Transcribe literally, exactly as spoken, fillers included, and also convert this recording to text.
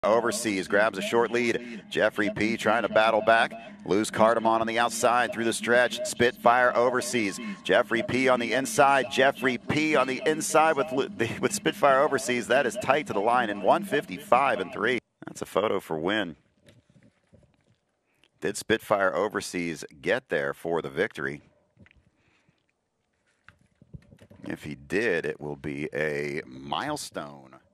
Overseas grabs a short lead. Jeffrey P. trying to battle back. Loose Cardamon on the outside through the stretch. Spitfire Overseas. Jeffrey P. on the inside. Jeffrey P. on the inside with with Spitfire Overseas. That is tight to the line in one fifty-five and three. That's a photo for win. Did Spitfire Overseas get there for the victory? If he did, it will be a milestone.